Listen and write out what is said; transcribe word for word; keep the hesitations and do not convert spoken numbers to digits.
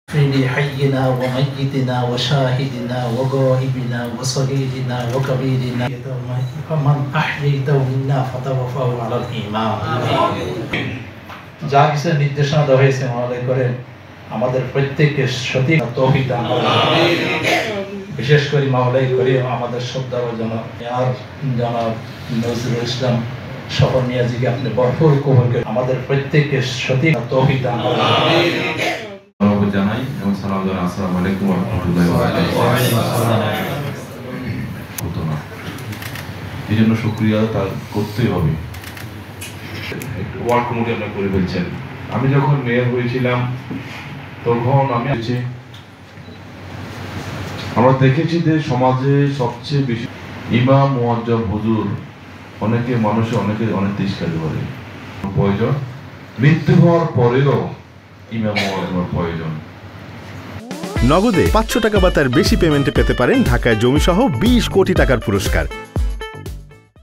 لحينا وميتنا وشاهدنا وغائبنا وصغيرنا وكبيرنا فمن أحييته منا فتوفاه على الإيمان যা কিছু নির্দেশনা দেওয়া হয়েছে মহোদয় করেন আমাদের প্রত্যেককে সঠিক তৌফিক দান করুন বিশেষ করে মহোদয় করে আমাদের শ্রদ্ধাভাজন আর জনাব নজরুল ইসলাম শহর নিয়াজিকে আপনি ভরপুর কবুল করে আমাদের প্রত্যেককে সঠিক তৌফিক দান করুন জানাই এবং সালাম জানাই আসসালামু আলাইকুম ওয়া রাহমাতুল্লাহি ওয়া বারাকাতুহু। না এই জন্য শুকরিয়া তার করতেই হবে। ওয়ার্ড কমিটি আপনারা করে ফেলছেন। আমি যখন মেয়র হয়েছিলাম তখন আমি আমরা দেখেছি যে সমাজে সবচেয়ে বেশি ইমাম মুয়াজ্জম হুজুর অনেকে মানুষে অনেকে অনেক তিরস্কার করে প্রয়োজন, মৃত্যু হওয়ার পরেও ইমাম মুয়াজ্জমের প্রয়োজন। নগদে পাঁচশো টাকা বা তার বেশি পেমেন্টে পেতে পারেন ঢাকায় জমি সহ বিশ কোটি টাকার পুরস্কার।